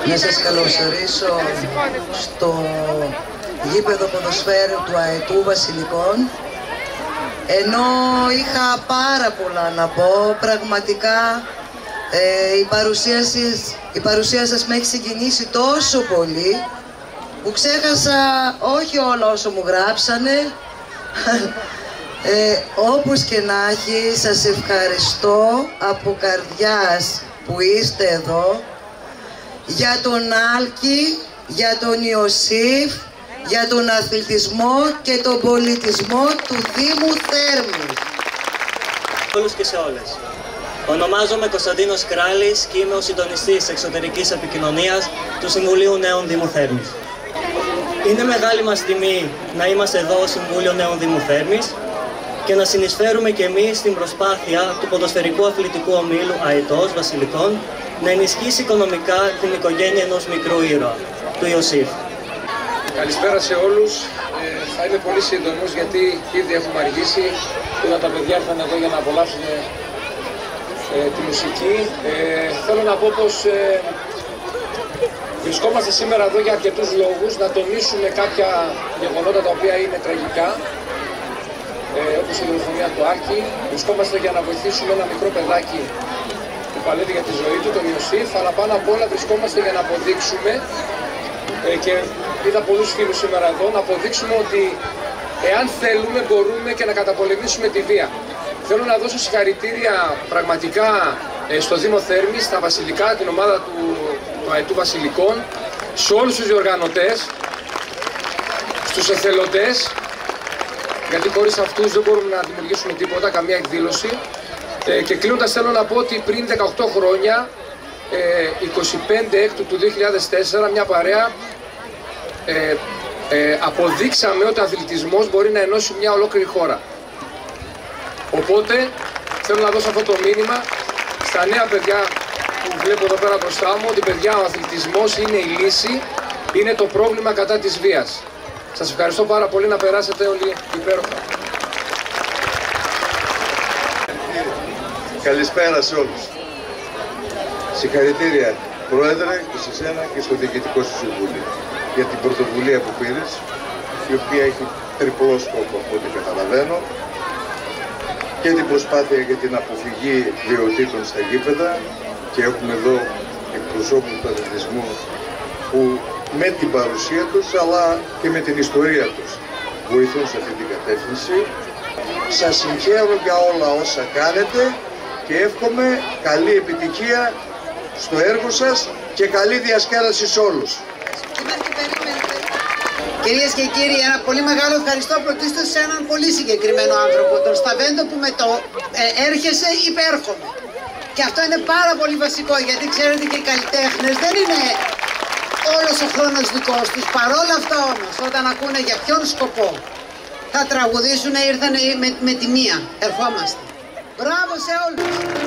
Να σας καλωσορίσω στο γήπεδο ποδοσφαίρου του ΑΕΤΟΥ Βασιλικών. Ενώ είχα πάρα πολλά να πω, πραγματικά η παρουσία σας με έχει συγκινήσει τόσο πολύ που ξέχασα όχι όλα όσο μου γράψανε. Όπως και να έχει, σας ευχαριστώ από καρδιάς που είστε εδώ, για τον Άλκη, για τον Ιωσήφ, για τον αθλητισμό και τον πολιτισμό του Δήμου Θέρμης. Όλους και σε όλες. Ονομάζομαι Κωνσταντίνος Κράλης και είμαι ο συντονιστής εξωτερικής επικοινωνίας του Συμβουλίου Νέων Δήμου Θέρμης. Είναι μεγάλη μας τιμή να είμαστε εδώ ως Συμβούλιο Νέων Δήμου Θέρμης και να συνεισφέρουμε και εμείς στην προσπάθεια του ποδοσφαιρικού αθλητικού ομίλου ΑΕΤΟΣ Βασιλικών να ενισχύσει οικονομικά την οικογένεια ενός μικρού ήρωα, του Ιωσήφ. Καλησπέρα σε όλους. Θα είμαι πολύ σύντομος γιατί ήδη έχουμε αργήσει. Όλα τα παιδιά ήρθαν εδώ για να απολαύσουν τη μουσική. Θέλω να πω πως βρισκόμαστε σήμερα εδώ για αρκετούς λόγους. Να τονίσουμε κάποια γεγονότα τα οποία είναι τραγικά, όπως η δολοφονία του Άλκη. Βρισκόμαστε για να βοηθήσουμε ένα μικρό παιδάκι που παλεύει για τη ζωή του, τον Ιωσήφ, αλλά πάνω απ' όλα βρισκόμαστε για να αποδείξουμε, και είδα πολλούς φίλους σήμερα εδώ, να αποδείξουμε ότι εάν θέλουμε μπορούμε και να καταπολεμήσουμε τη βία. Θέλω να δώσω συγχαρητήρια πραγματικά στο Δήμο Θέρμης, στα Βασιλικά, την ομάδα του ΑΕΤΟΥ Βασιλικών, σε όλους τους διοργανωτές, στους εθελοντές, γιατί χωρίς αυτούς δεν μπορούμε να δημιουργήσουμε τίποτα, καμία εκδήλωση. Και κλείνοντας θέλω να πω ότι πριν 18 χρόνια, 25 Έκτου του 2004, μια παρέα, αποδείξαμε ότι ο αθλητισμός μπορεί να ενώσει μια ολόκληρη χώρα. Οπότε θέλω να δώσω αυτό το μήνυμα στα νέα παιδιά που βλέπω εδώ πέρα μπροστά μου, ότι παιδιά, ο αθλητισμός είναι η λύση, είναι το πρόβλημα κατά της βίας. Σας ευχαριστώ πάρα πολύ, να περάσετε όλοι υπέροχα. Καλησπέρα σε όλους. Συγχαρητήρια, Πρόεδρε, και σε σένα και στο Διοικητικό σου Συμβούλιο για την πρωτοβουλία που πήρες, η οποία έχει τριπλό σκόπο από ό,τι καταλαβαίνω, και την προσπάθεια για την αποφυγή βιαιοτήτων στα γήπεδα, και έχουμε εδώ εκπροσώπους του αθλητισμού που με την παρουσία τους αλλά και με την ιστορία τους βοηθούν σε αυτή την κατεύθυνση. Σας συγχαίρω για όλα όσα κάνετε και εύχομαι καλή επιτυχία στο έργο σας και καλή διασκέδαση σε όλους. Κυρίες και κύριοι, ένα πολύ μεγάλο ευχαριστώ πρωτίστως σε έναν πολύ συγκεκριμένο άνθρωπο, τον Σταβέντο, που με το έρχεσαι υπέρχομαι. Και αυτό είναι πάρα πολύ βασικό, γιατί ξέρετε και οι καλλιτέχνες δεν είναι όλος ο χρόνος δικός τους. Παρόλα αυτά όμως, όταν ακούνε για ποιον σκοπό θα τραγουδήσουν, ήρθαν με τη μία. Ερχόμαστε. Μπράβο σε όλους.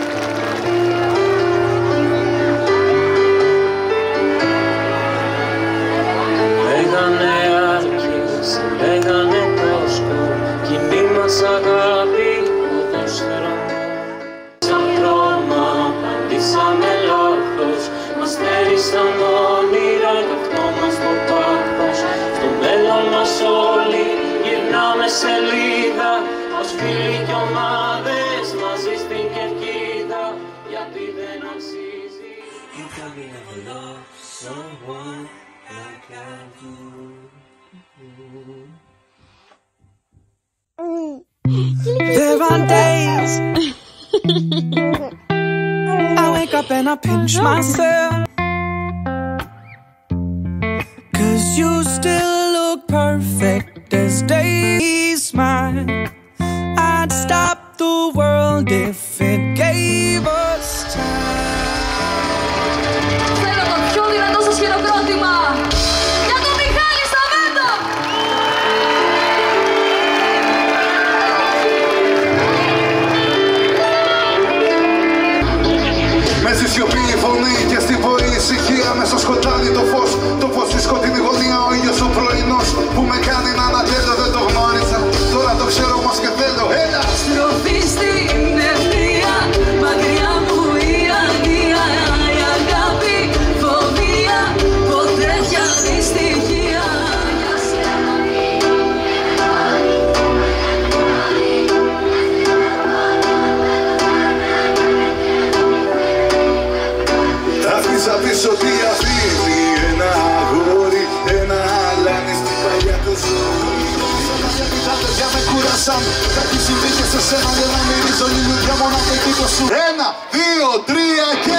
Λέγανε Άλκης, λέγανε Κόσκο, κοινή μας αγάπη, ποδόσφαιρο μου. Σαν χρώμα, απαντήσαμε λάθος, μας στέρισαν όνειρα, γι' αυτό μας το πάθος. Στο μέλλον μας όλοι γυρνάμε σελίδα, ως φίλοι κι ομάδες μαζί στην κερκίδα, γιατί δεν αξίζει. You can never love someone like I do. There are days I wake up and I pinch myself, 'cause you still look perfect as day smile. I'd stop the world if it gave us time. Θέλω το πιο δυνατό σας χειροκρότημα για τον Μιχάλη Σταβέντο! Με στη σιωπή η φωνή και στη βοή ησυχία, μες στο σκοτάδι το φως, το φως στη σκοτεινή γωνία, ο ήλιος ο πρωινός που με κάνει να ανατέλω. Δεν το γνώρισα, τώρα το ξέρω όμως και θέλω. Έλα! Στροφή στην ευθεία, μακριά μου η αγνία, η αγάπη, φοβία. ξέρεις ότι αφήνει ένα αγόρι, ένα αλάνι στην παλιά του ζωή. Τα παιδιά με κούρασαν, κάτι συμβεί και σε σένα δεν να μυρίζω λιλούδια μόνο από εκεί το σου. 1, 2, 3 και...